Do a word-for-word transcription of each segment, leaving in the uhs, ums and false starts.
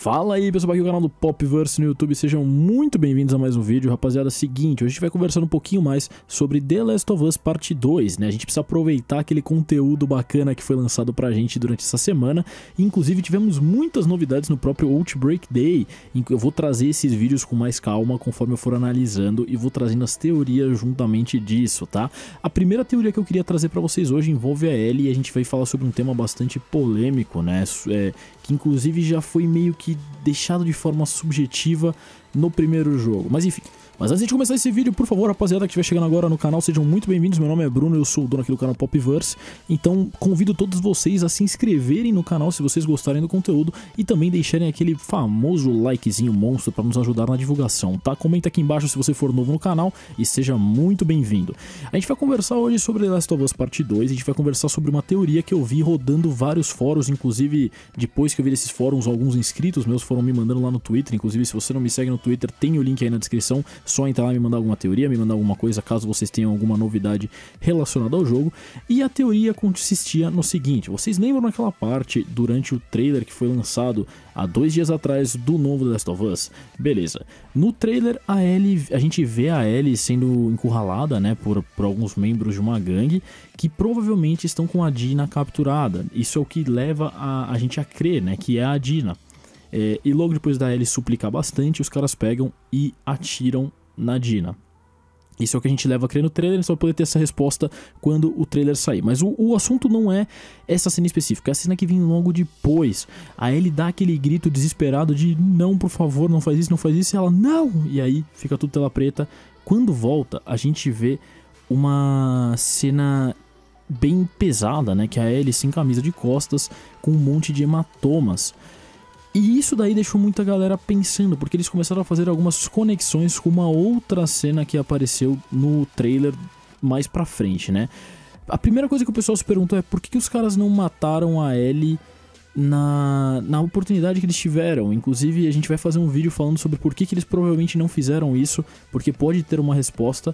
Fala aí pessoal, aqui é o canal do Popverse no YouTube, sejam muito bem-vindos a mais um vídeo. Rapaziada, seguinte, hoje a gente vai conversando um pouquinho mais sobre The Last of Us Parte dois, né? A gente precisa aproveitar aquele conteúdo bacana que foi lançado pra gente durante essa semana. Inclusive tivemos muitas novidades no próprio Outbreak Day. Eu vou trazer esses vídeos com mais calma conforme eu for analisando e vou trazendo as teorias juntamente disso, tá? A primeira teoria que eu queria trazer pra vocês hoje envolve a Ellie e a gente vai falar sobre um tema bastante polêmico, né? É, que inclusive já foi meio que deixado de forma subjetiva no primeiro jogo, mas enfim. Mas antes de começar esse vídeo, por favor, rapaziada que estiver chegando agora no canal, sejam muito bem-vindos. Meu nome é Bruno, eu sou o dono aqui do canal Popverse. Então convido todos vocês a se inscreverem no canal se vocês gostarem do conteúdo e também deixarem aquele famoso likezinho monstro para nos ajudar na divulgação, tá? Comenta aqui embaixo se você for novo no canal e seja muito bem-vindo. A gente vai conversar hoje sobre The Last of Us Parte dois, a gente vai conversar sobre uma teoria que eu vi rodando vários fóruns, inclusive depois que eu vi desses fóruns, alguns inscritos meus foram me mandando lá no Twitter. Inclusive, se você não me segue no Twitter, tem o link aí na descrição. Só entrar lá e me mandar alguma teoria, me mandar alguma coisa, caso vocês tenham alguma novidade relacionada ao jogo. E a teoria consistia no seguinte: vocês lembram daquela parte durante o trailer que foi lançado há dois dias atrás do novo The Last of Us? Beleza. No trailer, a Ellie, a gente vê a Ellie sendo encurralada, né, por, por alguns membros de uma gangue que provavelmente estão com a Dina capturada. Isso é o que leva a, a gente a crer, né, que é a Dina. É, e logo depois da Ellie suplicar bastante, os caras pegam e atiram na Dina. Isso é o que a gente leva a crer no trailer, só vai poder ter essa resposta quando o trailer sair. Mas o, o assunto não é essa cena específica, é a cena que vem logo depois. A Ellie dá aquele grito desesperado de não, por favor, não faz isso, não faz isso, e ela não! E aí fica tudo tela preta. Quando volta, a gente vê uma cena bem pesada, né? Que é a Ellie sem camisa de costas, com um monte de hematomas. E isso daí deixou muita galera pensando, porque eles começaram a fazer algumas conexões com uma outra cena que apareceu no trailer mais pra frente, né? A primeira coisa que o pessoal se perguntou é por que, que os caras não mataram a Ellie na, na oportunidade que eles tiveram. Inclusive a gente vai fazer um vídeo falando sobre por que, que eles provavelmente não fizeram isso, porque pode ter uma resposta.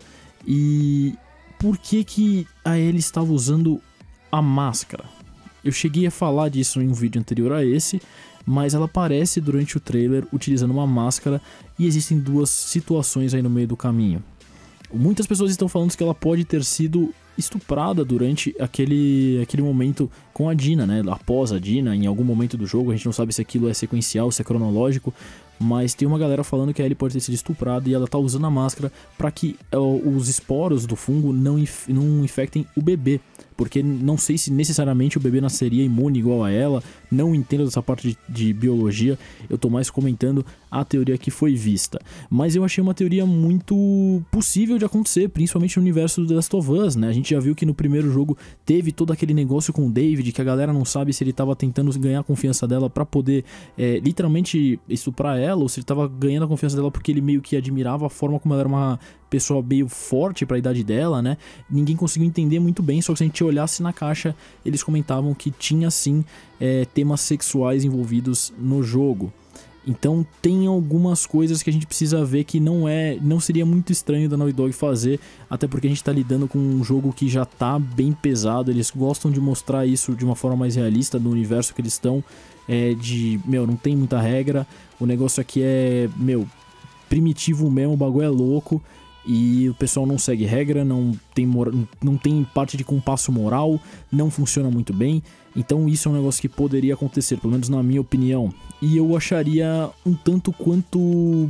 E por que, que a Ellie estava usando a máscara. Eu cheguei a falar disso em um vídeo anterior a esse, mas ela aparece durante o trailer utilizando uma máscara e existem duas situações aí no meio do caminho. Muitas pessoas estão falando que ela pode ter sido estuprada durante aquele, aquele momento com a Dina, né? Após a Dina, em algum momento do jogo. A gente não sabe se aquilo é sequencial, se é cronológico, mas tem uma galera falando que a Ellie pode ter sido estuprada e ela tá usando a máscara para que uh, os esporos do fungo não, inf não infectem o bebê. Porque não sei se necessariamente o bebê nasceria imune igual a ela, não entendo dessa parte de, de biologia, eu tô mais comentando a teoria que foi vista. Mas eu achei uma teoria muito possível de acontecer, principalmente no universo do The Last of Us, né? A gente já viu que no primeiro jogo teve todo aquele negócio com o David, que a galera não sabe se ele tava tentando ganhar a confiança dela pra poder é, literalmente estuprar ela, ou se ele tava ganhando a confiança dela porque ele meio que admirava a forma como ela era uma pessoa meio forte pra idade dela, né? Ninguém conseguiu entender muito bem, só que se a gente olhasse na caixa, eles comentavam que tinha sim é, temas sexuais envolvidos no jogo. Então tem algumas coisas que a gente precisa ver que não é, não seria muito estranho da Naughty Dog fazer, até porque a gente tá lidando com um jogo que já tá bem pesado. Eles gostam de mostrar isso de uma forma mais realista do universo que eles estão, é, de, meu, não tem muita regra, o negócio aqui é, meu, primitivo mesmo, o bagulho é louco. E o pessoal não segue regra, não tem, não tem parte de compasso moral, não funciona muito bem. Então isso é um negócio que poderia acontecer, pelo menos na minha opinião. E eu acharia um tanto quanto...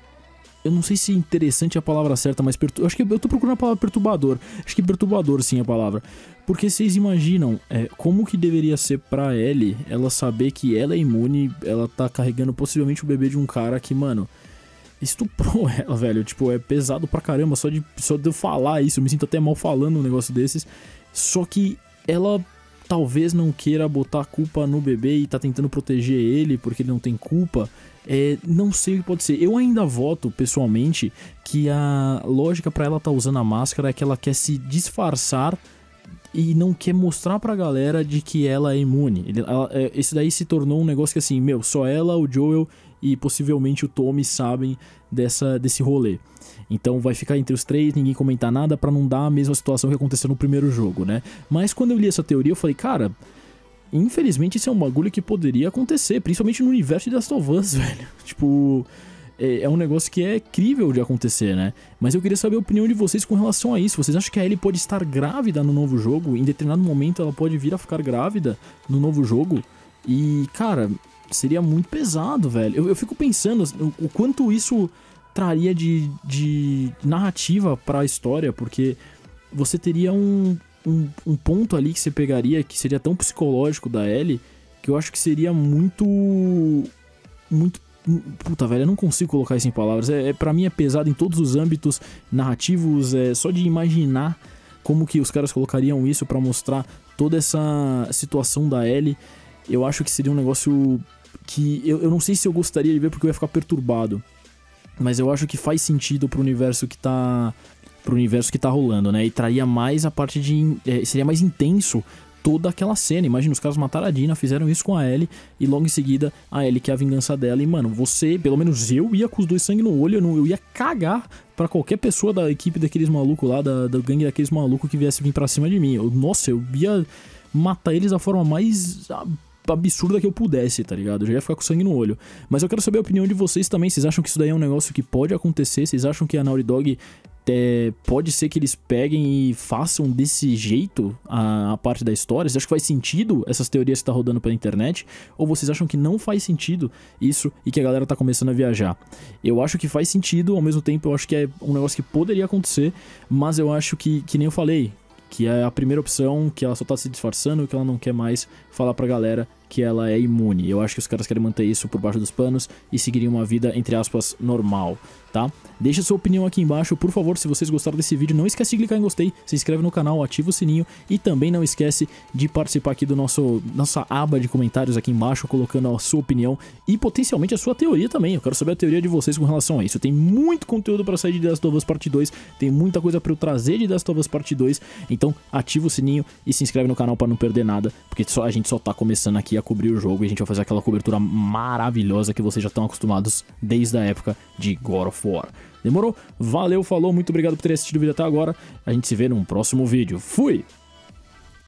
Eu não sei se interessante é a palavra certa, mas... Pertur... Acho que eu tô procurando a palavra perturbador. Acho que perturbador sim é a palavra. Porque vocês imaginam é, como que deveria ser pra Ellie ela saber que ela é imune, ela tá carregando possivelmente o bebê de um cara que, mano... estuprou ela, velho, tipo, é pesado pra caramba, só de, só de eu falar isso, eu me sinto até mal falando um negócio desses, só que ela talvez não queira botar a culpa no bebê e tá tentando proteger ele porque ele não tem culpa, é, não sei o que pode ser. Eu ainda voto, pessoalmente, que a lógica pra ela tá usando a máscara é que ela quer se disfarçar e não quer mostrar pra galera de que ela é imune. Ela, é, esse daí se tornou um negócio que assim, meu, só ela, o Joel e possivelmente o Tommy sabem dessa, desse rolê. Então vai ficar entre os três, ninguém comentar nada pra não dar a mesma situação que aconteceu no primeiro jogo, né? Mas quando eu li essa teoria eu falei, cara, infelizmente isso é um bagulho que poderia acontecer, principalmente no universo de The Last of Us, velho. Tipo, é, é um negócio que é crível de acontecer, né? Mas eu queria saber a opinião de vocês com relação a isso. Vocês acham que a Ellie pode estar grávida no novo jogo? Em determinado momento ela pode vir a ficar grávida no novo jogo? E, cara, seria muito pesado, velho. Eu, eu fico pensando o, o quanto isso traria de, de narrativa pra história, porque você teria um... Um, um ponto ali que você pegaria que seria tão psicológico da Ellie, que eu acho que seria muito... Muito... Puta, velho, eu não consigo colocar isso em palavras. É, é, pra mim é pesado em todos os âmbitos narrativos, é só de imaginar como que os caras colocariam isso pra mostrar toda essa situação da Ellie. Eu acho que seria um negócio que... Eu, eu não sei se eu gostaria de ver porque eu ia ficar perturbado, mas eu acho que faz sentido pro universo que tá... pro universo que tá rolando, né? E traria mais a parte de... É, seria mais intenso toda aquela cena. Imagina, os caras mataram a Dina, fizeram isso com a Ellie, e logo em seguida a Ellie quer a vingança dela. E, mano, você, pelo menos eu, ia com os dois sangue no olho, eu, não, eu ia cagar pra qualquer pessoa da equipe daqueles malucos lá, da, da gangue daqueles malucos que viesse vir pra cima de mim. Eu, nossa, eu ia matar eles da forma mais... absurda que eu pudesse, tá ligado? Eu já ia ficar com sangue no olho. Mas eu quero saber a opinião de vocês também. Vocês acham que isso daí é um negócio que pode acontecer? Vocês acham que a Naughty Dog é, pode ser que eles peguem e façam desse jeito a, a parte da história? Vocês acham que faz sentido essas teorias que tá rodando pela internet? Ou vocês acham que não faz sentido isso e que a galera tá começando a viajar? Eu acho que faz sentido, ao mesmo tempo eu acho que é um negócio que poderia acontecer, mas eu acho que, que nem eu falei, que é a primeira opção, que ela só tá se disfarçando, que ela não quer mais falar pra galera que ela é imune. Eu acho que os caras querem manter isso por baixo dos panos e seguirem uma vida, entre aspas, normal, tá? Deixa sua opinião aqui embaixo, por favor. Se vocês gostaram desse vídeo, não esquece de clicar em gostei, se inscreve no canal, ativa o sininho e também não esquece de participar aqui do nosso nossa aba de comentários aqui embaixo, colocando a sua opinião e potencialmente a sua teoria também. Eu quero saber a teoria de vocês com relação a isso. Tem muito conteúdo pra sair de The Last of Us Parte dois, tem muita coisa pra eu trazer de The Last of Us Parte dois, então ativa o sininho e se inscreve no canal pra não perder nada, porque só, a gente só tá começando aqui a cobrir o jogo e a gente vai fazer aquela cobertura maravilhosa que vocês já estão acostumados desde a época de God of War. Demorou? Valeu, falou, muito obrigado por ter assistido o vídeo até agora. A gente se vê num próximo vídeo. Fui!